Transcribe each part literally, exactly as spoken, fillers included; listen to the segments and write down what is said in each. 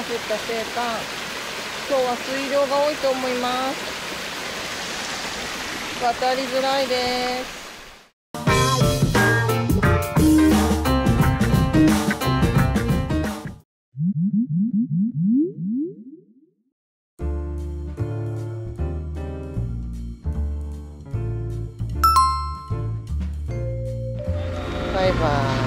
降ったせいか、今日は水量が多いと思います。渡りづらいです。バイバ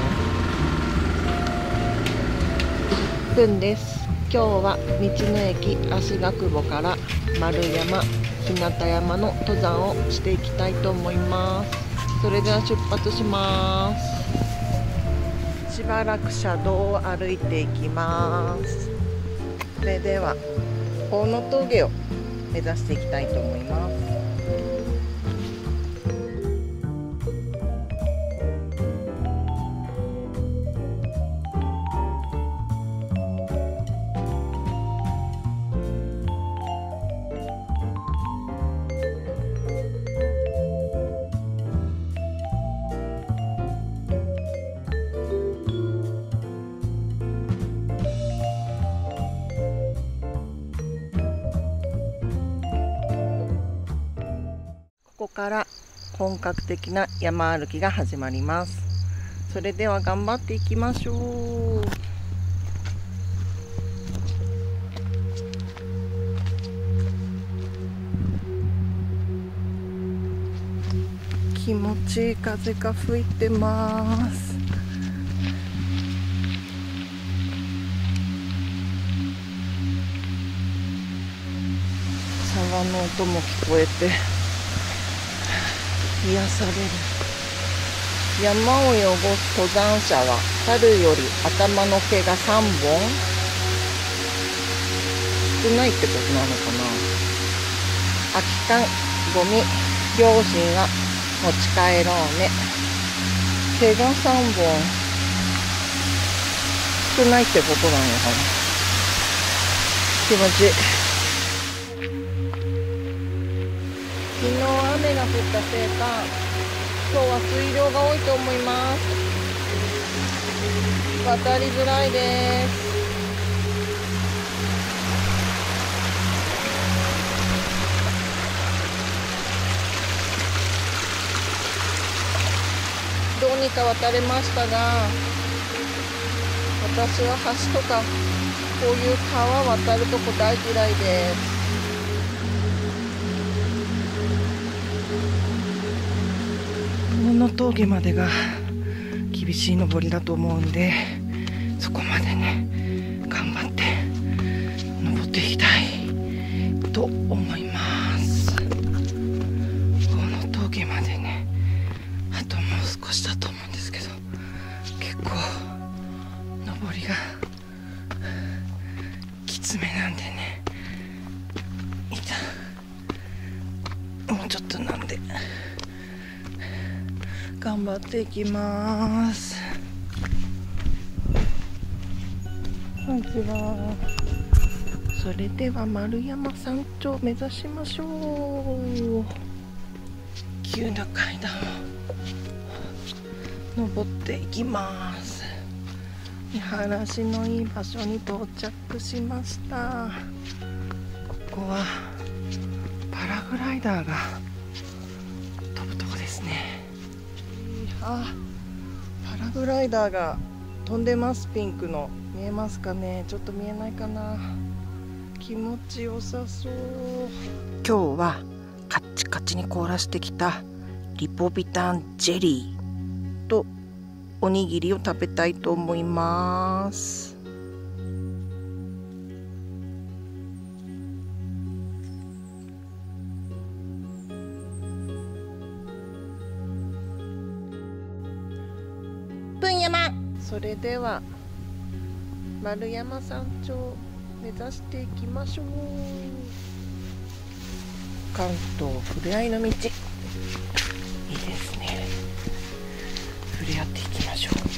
イ。ふんです。今日は道の駅芦ヶ久保から丸山、日向山の登山をしていきたいと思います。それでは出発します。しばらく車道を歩いていきます。それでは大野峠を目指していきたいと思います。ここから本格的な山歩きが始まります。それでは頑張っていきましょう。気持ちいい風が吹いてます。沢の音も聞こえて癒される。山を汚す登山者は猿より頭の毛がさんぼん少ないってことなのかな。空き缶、ゴミ、両親は持ち帰ろうね。毛がさんぼん少ないってことなのかな。気持ちいい。昨日雨が降ったせいか、今日は水量が多いと思います。渡りづらいです。どうにか渡れましたが、私は橋とかこういう川渡るとこ大嫌いです。大野峠までが厳しい登りだと思うんで、そこまでね頑張って登っていきたいと思います。大野峠までねあともう少しだと思うんですけど、結構登りがきつめなんでね、いたもうちょっとなんで頑張っていきます。こんにちは。それでは丸山山頂を目指しましょう。急な階段を登っていきます。見晴らしのいい場所に到着しました。ここはパラグライダーが飛ぶとこですね。あ、パラグライダーが飛んでます。ピンクの見えますかね。ちょっと見えないかな。気持ちよさそう。今日はカッチカチに凍らしてきたリポビタンジェリーとおにぎりを食べたいと思います。分山。それでは丸山山頂を目指していきましょう。関東ふれあいの道、いいですね。触れ合っていきましょう。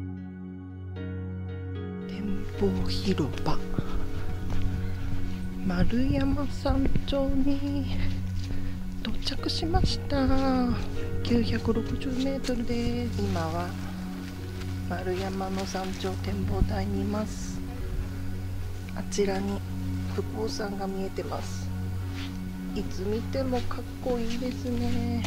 展望広場、 丸山山頂に到着しました。きゅうひゃくろくじゅうメートルです。今は丸山の山頂展望台にいます。あちらに武甲山が見えてます。いつ見てもかっこいいですね。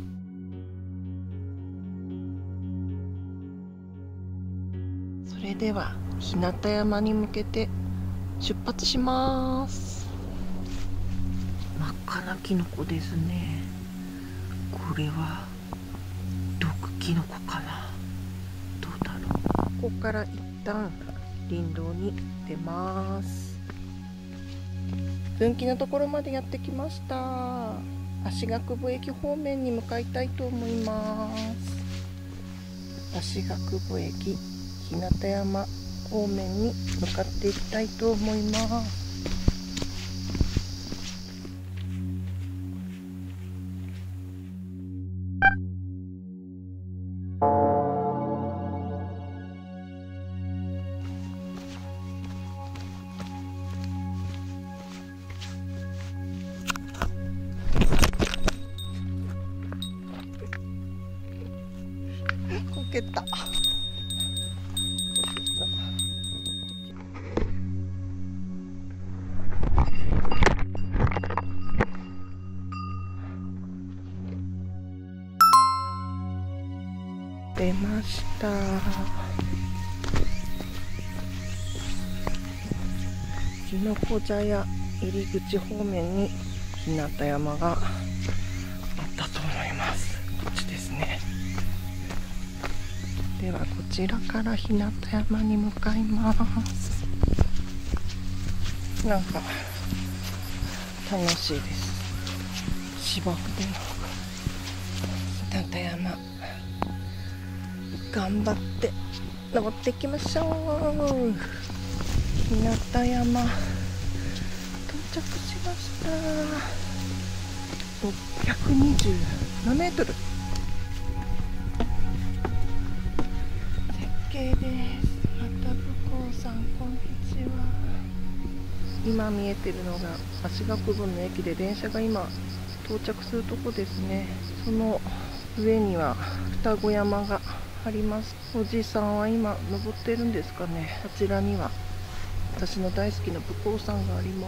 それでは日向山に向けて出発します。真っ赤なキノコですね。これは毒キノコかな、どうだろう。ここから一旦林道に出ます。分岐のところまでやってきました。芦ヶ久保駅方面に向かいたいと思います。芦ヶ久保駅日向山方面に向かっていきたいと思います。こけた。出ました。きのこ茶屋入り口方面に日向山があったと思います。こっちですね。ではこちらから日向山に向かいます。なんか楽しいです。芝生での日向山頑張って登っていきましょう。日向山到着しました。ろっぴゃくにじゅうななメートル。絶景です。また武甲山、こんにちは。今見えてるのが芦ヶ久保の駅で、電車が今到着するとこですね。その上には双子山があります。おじさんは今登ってるんですかね。あちらには私の大好きな武甲山があります。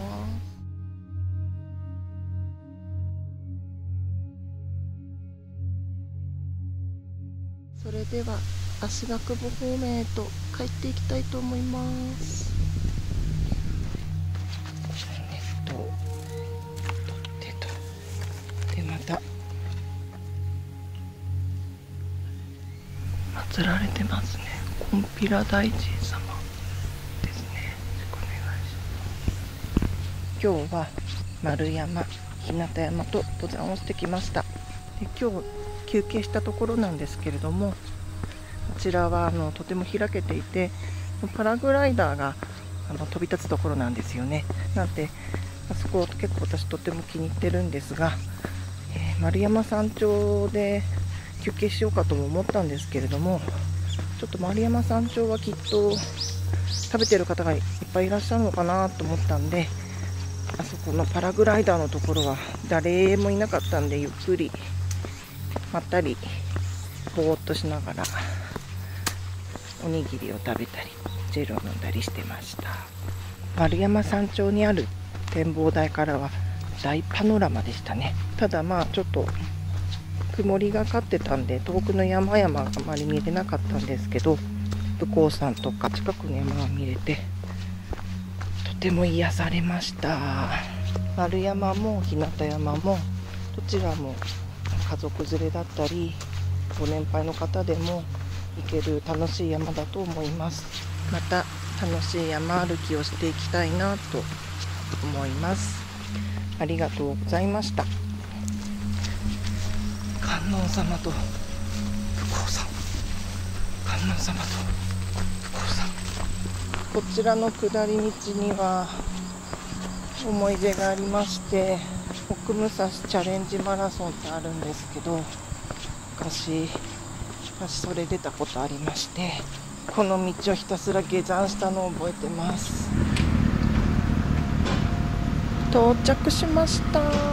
それでは芦ヶ久保方面へと帰っていきたいと思います。ネットを取ってと、でまた祀られてますね。こんぴら大臣様ですね。よろしくお願いします。今日は丸山、日向山と登山をしてきました。で今日休憩したところなんですけれども、こちらはあのとても開けていて、パラグライダーがあの飛び立つところなんですよね。なんであそこ結構私とても気に入ってるんですが、えー、丸山山頂で休憩しようかとも思ったんですけれども、ちょっと丸山山頂はきっと食べてる方がいっぱいいらっしゃるのかなと思ったんで、あそこのパラグライダーのところは誰もいなかったんで、ゆっくりまったりぼーっとしながらおにぎりを食べたりジェルを飲んだりしてました。丸山山頂にある展望台からは大パノラマでしたね。ただまあちょっと曇りがかってたんで遠くの山々があまり見れなかったんですけど、武甲山とか近くの山が見れてとても癒されました。丸山も日向山もどちらも家族連れだったりご年配の方でも行ける楽しい山だと思います。また楽しい山歩きをしていきたいなと思います。ありがとうございました。観音様と武甲山、観音様と武甲山。こちらの下り道には思い出がありまして、奥武蔵チャレンジマラソンってあるんですけど、昔私それ出たことありまして、この道をひたすら下山したのを覚えてます。 到着しました。